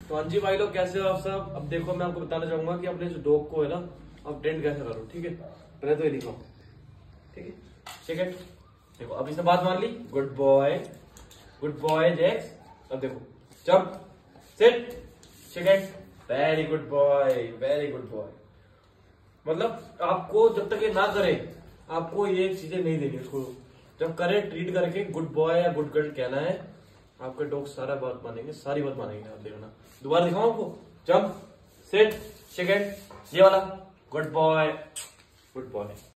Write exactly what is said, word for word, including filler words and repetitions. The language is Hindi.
तो हाँ जी भाई लोग, कैसे हो आप सब। अब देखो मैं आपको बताना चाहूंगा कि अपने जो डॉग को है ना अब ट्रेंड कैसे करो। ठीक है, पहले तो ये दिखाओ। ठीक है, ठीक है, देखो अब इसने बात मान ली। Good boy, good boy Jax. अब देखो जंप, सिट, चिकेट, very good boy, very good boy. मतलब आपको जब तक ये ना करे आपको ये चीजें नहीं देनी उसको। जब करे ट्रीट करके गुड बॉय या गुड गर्ल कहना है, आपके डॉग सारा बात मानेंगे, सारी बात मानेंगे। आप देखना, दोबारा दिखाऊं आपको। जंप, सिट, चिकेट, ये वाला। Good boy, good boy.